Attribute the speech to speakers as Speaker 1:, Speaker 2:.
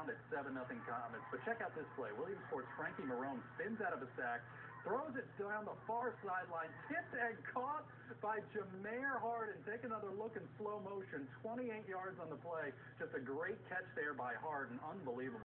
Speaker 1: it's 7-0 Comets. But check out this play. Williamsport's Frankie Marone spins out of a sack, throws it down the far sideline, tipped and caught by Jameer Harden. Take another look in slow motion. 28 yards on the play. Just a great catch there by Harden. Unbelievable.